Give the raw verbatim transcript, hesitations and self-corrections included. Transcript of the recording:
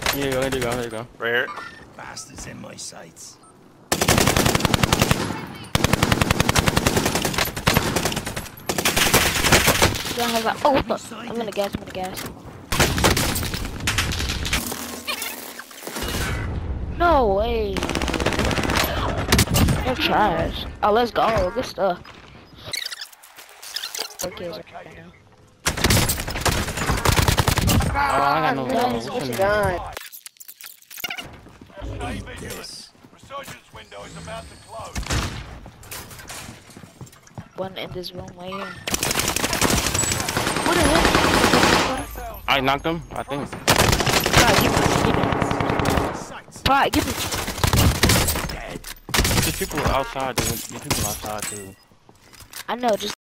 Here you go, here you go, here you go. Right here. Bastards in my sights. Oh, what the? I'm gonna gas, I'm gonna gas. No way. They're trash. Oh, let's go. Good stuff. Okay, right now. Oh, I got no Guys, uh, what's what's your in gun? Eat this. Resurgence window is about to close. One in this room right here. What the heck? I knocked him, I think. Alright, give me, give me. Alright, give me. There's people outside, dude. There's people outside too. I know, just